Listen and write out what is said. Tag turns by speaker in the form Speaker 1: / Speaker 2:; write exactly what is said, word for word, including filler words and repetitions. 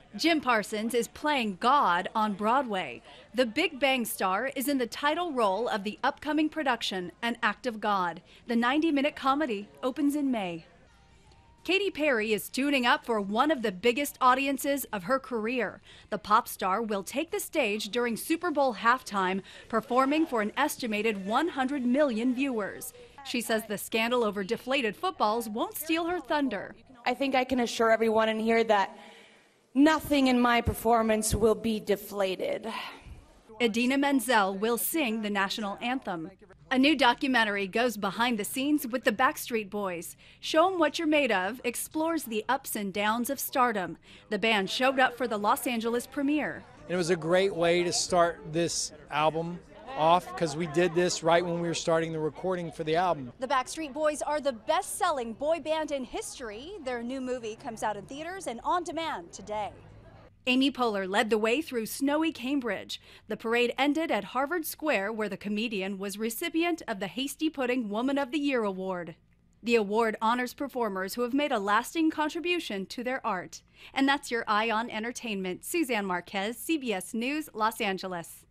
Speaker 1: Jim Parsons is playing God on Broadway. The Big Bang star is in the title role of the upcoming production, An Act of God. The ninety minute comedy opens in May. Katy Perry is tuning up for one of the biggest audiences of her career. The pop star will take the stage during Super Bowl halftime, performing for an estimated one hundred million viewers. She says the scandal over deflated footballs won't steal her thunder.
Speaker 2: I think I can assure everyone in here that nothing in my performance will be deflated.
Speaker 1: Idina Menzel will sing the national anthem. A new documentary goes behind the scenes with the Backstreet Boys. Show 'Em What You're Made Of explores the ups and downs of stardom. The band showed up for the Los Angeles premiere.
Speaker 3: It was a great way to start this album off because we did this right when we were starting the recording for the album.
Speaker 1: The Backstreet Boys are the best-selling boy band in history. Their new movie comes out in theaters and on demand today. Amy Poehler led the way through snowy Cambridge. The parade ended at Harvard Square, where the comedian was recipient of the Hasty Pudding Woman of the Year award. The award honors performers who have made a lasting contribution to their art. And that's your Eye on Entertainment. Suzanne Marquez, C B S News, Los Angeles.